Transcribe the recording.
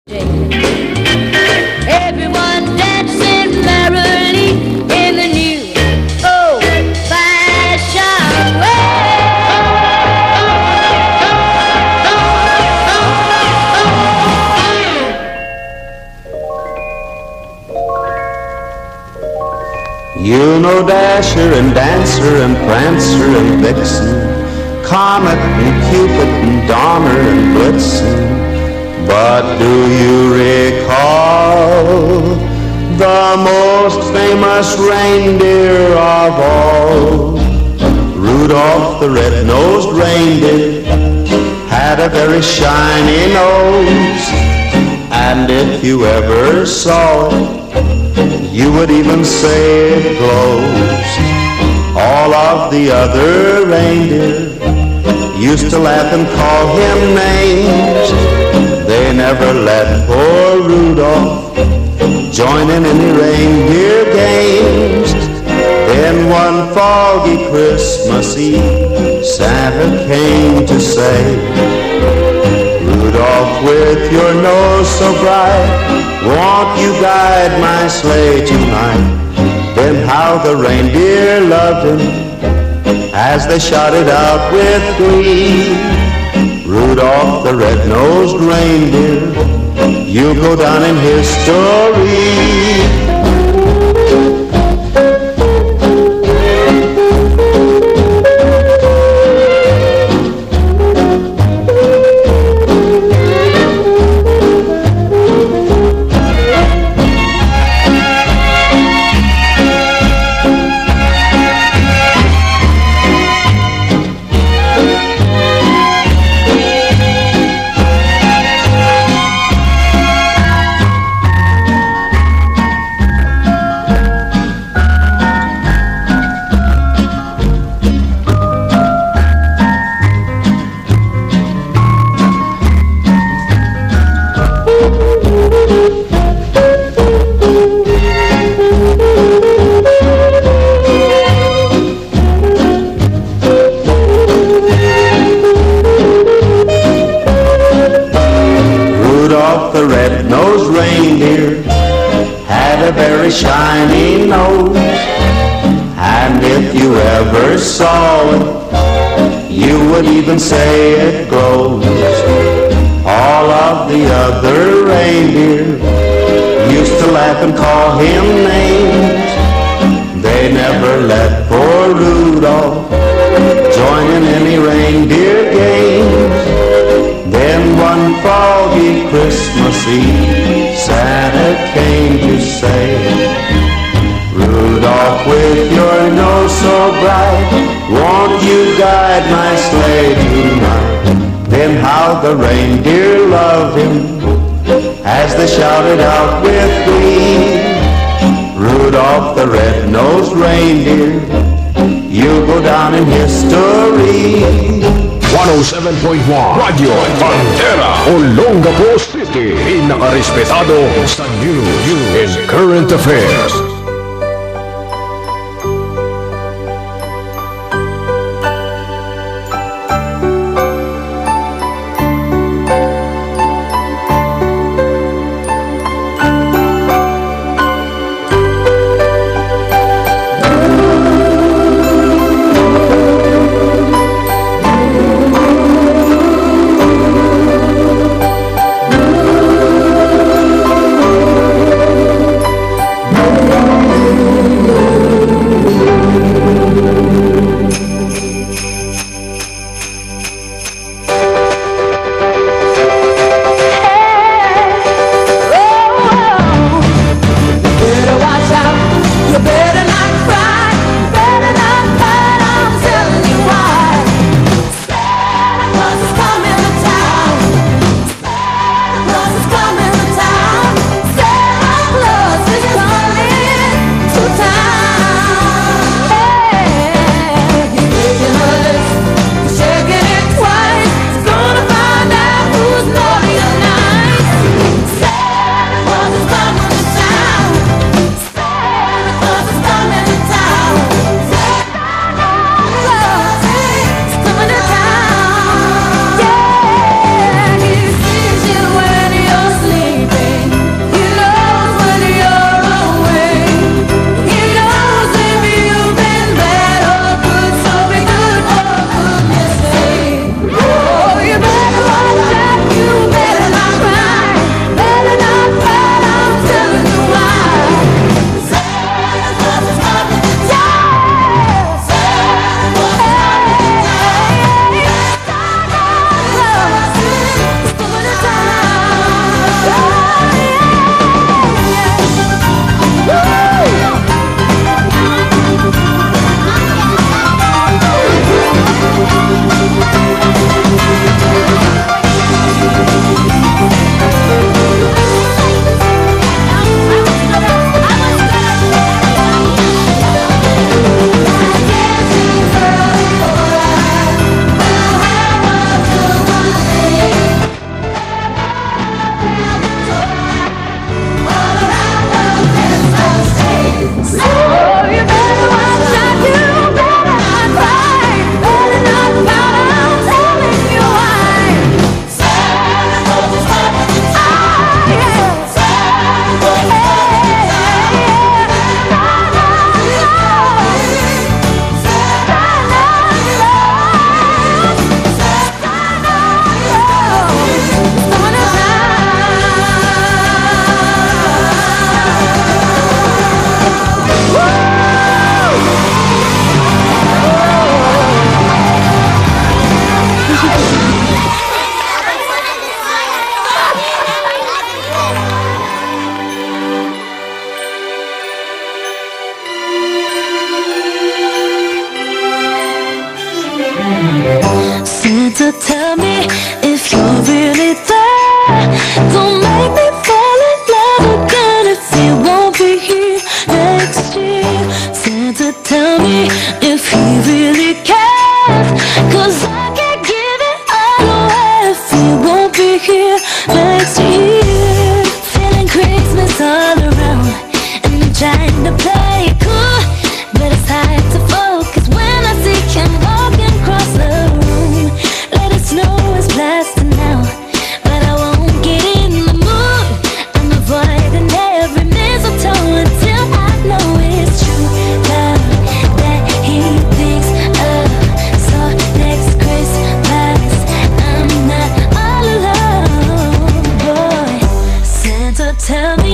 Everyone dancing merrily in the new old-fashioned way. You know Dasher and Dancer and Prancer and Vixen, Comet and Cupid and Donner and Blitzen. But do you recall the most famous reindeer of all? Rudolph the red-nosed reindeer had a very shiny nose, and if you ever saw it, you would even say it glows. All of the other reindeer used to laugh and call him names. They never let poor Rudolph join in any reindeer games. Then one foggy Christmas Eve, Santa came to say, Rudolph, with your nose so bright, won't you guide my sleigh tonight? Then how the reindeer loved him as they shouted out with glee, Rudolph the red-nosed reindeer, you'll go down in history. The red-nosed reindeer had a very shiny nose, and if you ever saw it, you would even say it glows. All of the other reindeer used to laugh and call him names. They never let poor Rudolph join in any reindeer games. Then one foggy Christmas Eve, Santa came to say, Rudolph, with your nose so bright, won't you guide my sleigh tonight? Then how the reindeer loved him as they shouted out with glee, Rudolph the red-nosed reindeer, you'll go down in history. 107.1 Radio Pantera, Olongapo City, pinakarespetado sa news and current affairs. Tell me